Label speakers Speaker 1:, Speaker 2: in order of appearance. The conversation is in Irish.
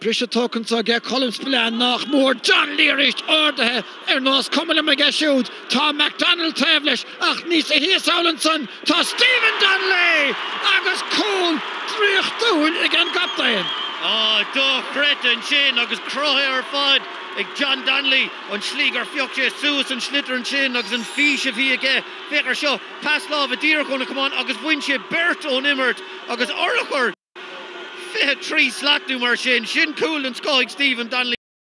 Speaker 1: Brisha token so get Collins Plan nach more John Learish order nos coming me get shoot Tom McDonald Tavlish ach ní sé hí Saulinson to Stephen Donnelly agus cool dríoch dúin again captain.
Speaker 2: Oh, do Breton Shin agus Croher fod ag John Donnelly on Schläger Fioche Susan Schlitter and Shin agus an fish of he again Vicar Shaw pass law of a deer gonna come on agus Winche Bert on Immert agus Oracle 3 slot number Shin cool and Scoig Stephen Donnelly.